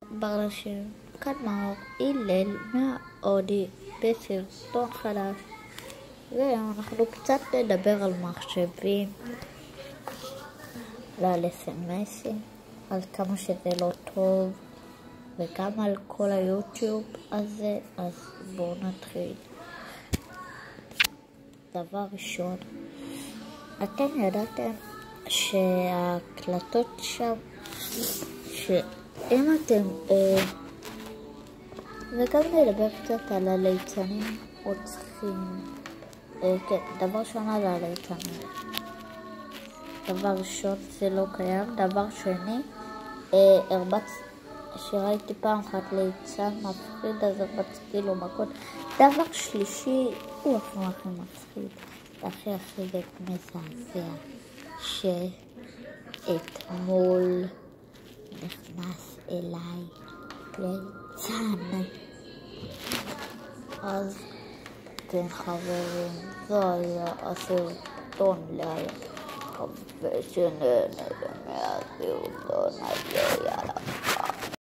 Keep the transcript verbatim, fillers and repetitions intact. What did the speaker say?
בראשים, כאן מאור, הלל מהאודי בסרטון חדש, ואנחנו קצת נדבר על מחשבים, ועל אס-אם-אסים, על כמה שזה לא טוב, וגם על כל היוטיוב הזה. אז בואו נתחיל. דבר ראשון, אתם ידעתם שההקלטות שם, שאם אתם אה, וגם נדבר קצת על הליצנים רוצחים. אה, כן, דבר ראשון על הליצנים. דבר ראשון זה לא קיים. דבר שני, אה, הרבץ שראיתי פעם אחת ליצן מפחיד, אז הרבצתי לו מכות. דבר שלישי, הוא אפילו הכי מפחיד, הכי הכי מזעזע, שאתמול נכנס אליי ליצן. אז כן חברים, זה היה הסרטון להיום. מקווה שנהנה מהסרטון הזה, יאללה.